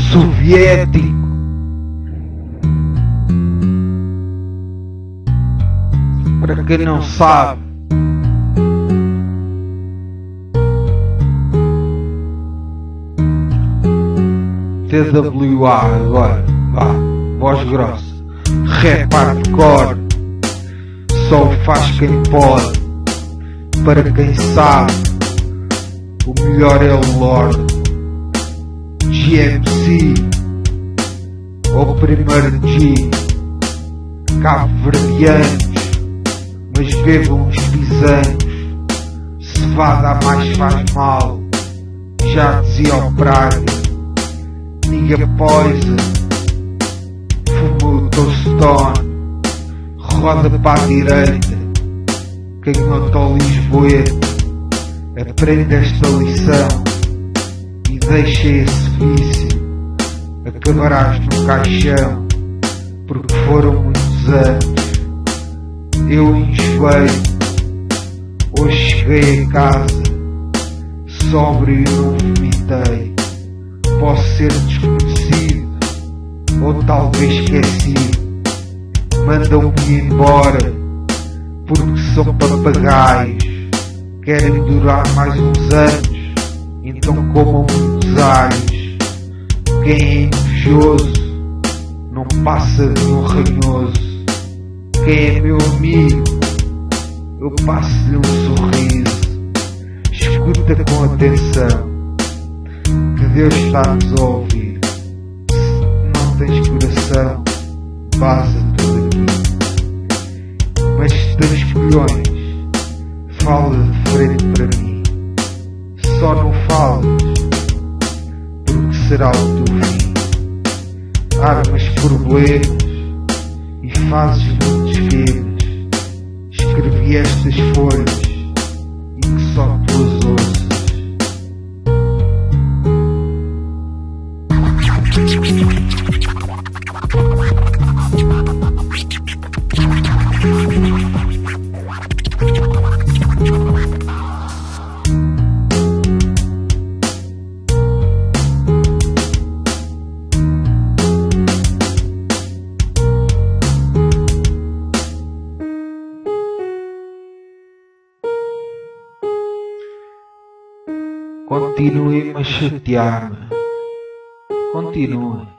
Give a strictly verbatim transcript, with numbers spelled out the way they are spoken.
soviético. Para quem não sabe, T W A agora, vá, voz grossa, rap hardcore, só faz quem pode. Para quem sabe, o melhor é o Lorde. G M C, o primeiro G, Cabo Verdeanos, mas bebam uns pisanos, cevada a mais faz mal, já dizia o Praga, ninguém poisa, fumo tostone, roda para a direita, canhoto ao Lisboeta, aprende esta lição e deixa esse vício, acabarás no caixão, porque foram muitos anos. Eu enjoei, hoje cheguei a casa, sóbrio e não vomitei. Posso ser desconhecido, ou talvez esquecido. Mandam-me embora, porque são papagaios. Querem durar mais uns anos, então comam muitos alhos. Quem é invejoso, não passa de um ranhoso. Quem é meu amigo, eu passo-lhe um sorriso. Escuta com atenção, que Deus está-nos a ouvir. Se não tens coração, vaza tudo aqui. Mas se tens colhões, fala de frente para mim. Só não falas, porque será o teu fim. Armas problemas e fazes muitos filhos. Escrevi estas folhas e que só tu as ouças. Continuem a chatear-me. Continuem.